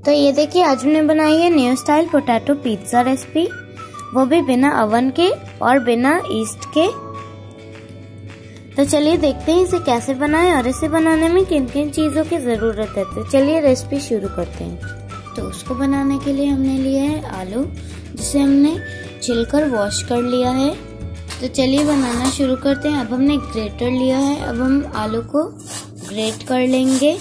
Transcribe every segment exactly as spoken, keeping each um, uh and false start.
तो ये देखिए आज हमने बनाई है new style potato pizza recipe, वो भी बिना ओवन के और बिना ईस्ट के। तो चलिए देखते हैं इसे कैसे बनाएं और इसे बनाने में किन किन चीज़ों की ज़रूरत है। तो चलिए रेसिपी शुरू करते हैं। तो उसको बनाने के लिए हमने लिया है आलू, जिसे हमने छिलकर वॉश कर लिया है। तो चलिए बनाना शुरू करते हैं। अब हमने ग्रेटर लिया है, अब हम आलू को ग्रेट कर लेंगे।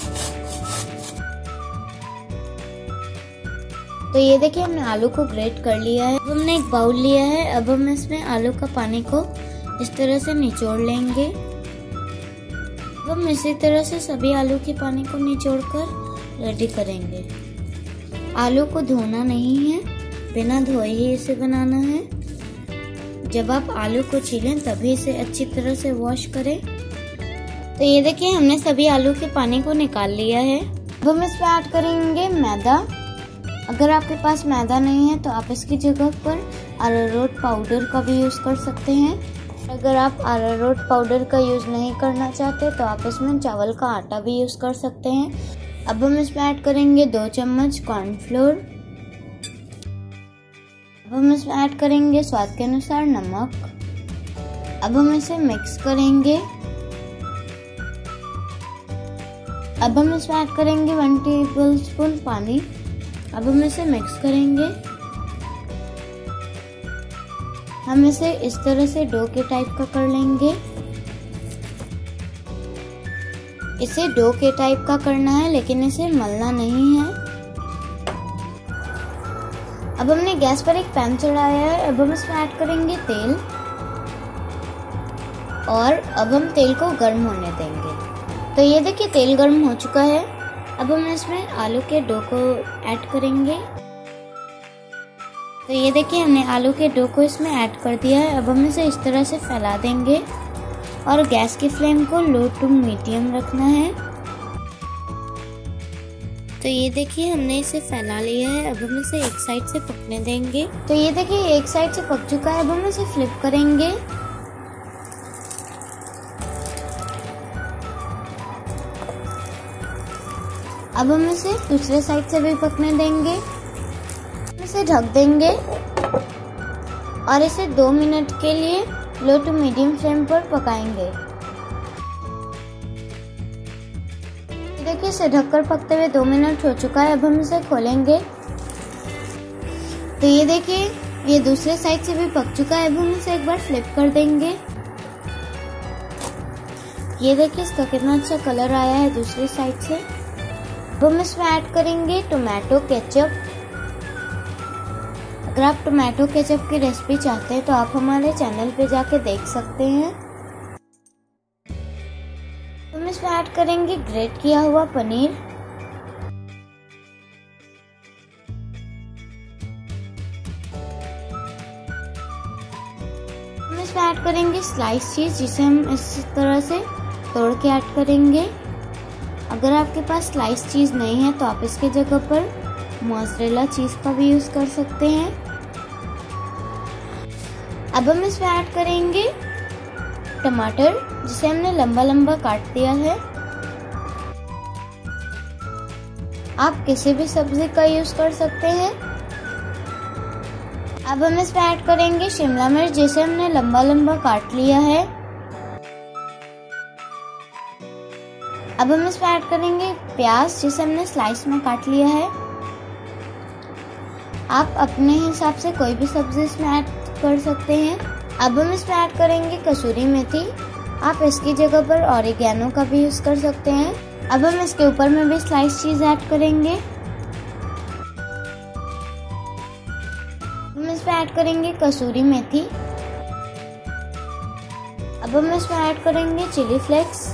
तो ये देखिए हमने आलू को ग्रेट कर लिया है। अब हमने एक बाउल लिया है, अब हम इसमें आलू का पानी को इस तरह से निचोड़ लेंगे। अब हम इसी तरह से सभी आलू के पानी को निचोड़कर रेडी करेंगे। आलू को धोना नहीं है, बिना धोए ही इसे बनाना है। जब आप आलू को छीलें तभी इसे अच्छी तरह से वॉश करें। तो ये देखिए हमने सभी आलू के पानी को निकाल लिया है। अब हम इसमें ऐड करेंगे मैदा। अगर आपके पास मैदा नहीं है तो आप इसकी जगह पर अरारोट पाउडर का भी यूज़ कर सकते हैं। अगर आप अरारोट पाउडर का यूज़ नहीं करना चाहते तो आप इसमें चावल का आटा भी यूज़ कर सकते हैं। अब हम इसमें ऐड करेंगे दो चम्मच कॉर्नफ्लोर। अब हम इसमें ऐड करेंगे स्वाद के अनुसार नमक। अब हम इसे मिक्स करेंगे। अब हम इसमें ऐड करेंगे वन टेबल स्पून पानी। अब हम इसे मिक्स करेंगे। हम इसे इस तरह से डो के टाइप का कर लेंगे। इसे डो के टाइप का करना है, लेकिन इसे मलना नहीं है। अब हमने गैस पर एक पैन चढ़ाया है। अब हम इसमें ऐड करेंगे तेल और अब हम तेल को गर्म होने देंगे। तो ये देखिए तेल गर्म हो चुका है। अब हम इसमें आलू के डो को ऐड करेंगे। तो ये देखिए हमने आलू के डो को इसमें ऐड कर दिया है। अब हम इसे इस तरह से फैला देंगे और गैस की फ्लेम को लो टू मीडियम रखना है। तो ये देखिए हमने इसे फैला लिया है। अब हम इसे एक साइड से पकने देंगे। तो ये देखिए एक साइड से पक चुका है। अब हम इसे फ्लिप करेंगे। अब हम इसे दूसरे साइड से भी पकने देंगे। इसे ढक देंगे और इसे दो मिनट के लिए लो टू मीडियम फ्लेम पर पकाएंगे। देखिए इसे ढककर पकते हुए दो मिनट हो चुका है। अब हम इसे खोलेंगे। तो ये देखिए ये दूसरे साइड से भी पक चुका है। अब हम इसे एक बार फ्लिप कर देंगे। ये देखिए इसका कितना अच्छा कलर आया है दूसरी साइड से। अब हम इसमें ऐड करेंगे टोमेटो केचप। अगर आप टोमेटो केचप की रेसिपी चाहते हैं तो आप हमारे चैनल पे जाके देख सकते हैं। हम इसमें ऐड करेंगे ग्रेट किया हुआ पनीर। हम इसमें ऐड करेंगे स्लाइस चीज, जिसे हम इस तरह से तोड़ के ऐड करेंगे। अगर आपके पास स्लाइस चीज नहीं है तो आप इसके जगह पर मोज़रेला चीज का भी यूज कर सकते हैं। अब हम इसमें ऐड करेंगे टमाटर, जिसे हमने लंबा लंबा काट दिया है। आप किसी भी सब्जी का यूज कर सकते हैं। अब हम इसमें ऐड करेंगे शिमला मिर्च, जिसे हमने लंबा लंबा काट लिया है। अब हम इसमें ऐड करेंगे प्याज, जिसे हमने स्लाइस में काट लिया है। आप अपने हिसाब से कोई भी सब्जी इसमें ऐड कर सकते हैं। अब हम इसमें ऐड करेंगे कसूरी मेथी। आप इसकी जगह पर ऑरिगेनो का भी यूज कर सकते हैं। अब हम इसके ऊपर में भी स्लाइस चीज ऐड करेंगे। हम इसमें ऐड करेंगे कसूरी मेथी। अब हम इसमें ऐड करेंगे चिली फ्लेक्स।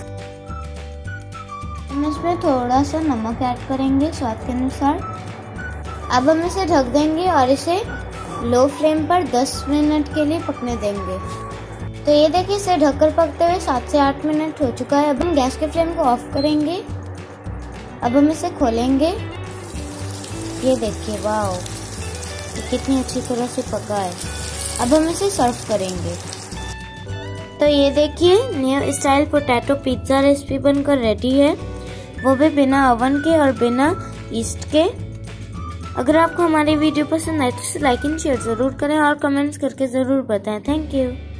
हम इसमें थोड़ा सा नमक ऐड करेंगे स्वाद के अनुसार। अब हम इसे ढक देंगे और इसे लो फ्लेम पर दस मिनट के लिए पकने देंगे। तो ये देखिए इसे ढककर पकते हुए सात से आठ मिनट हो चुका है। अब हम गैस के फ्लेम को ऑफ करेंगे। अब हम इसे खोलेंगे। ये देखिए वाओ, ये कितनी अच्छी तरह से पका है। अब हम इसे सर्व करेंगे। तो ये देखिए new style potato pizza recipe बनकर रेडी है, वो भी बिना ओवन के और बिना ईस्ट के। अगर आपको हमारी वीडियो पसंद आए तो इसे लाइक एंड शेयर जरूर करें और कमेंट्स करके जरूर बताएं। Thank you.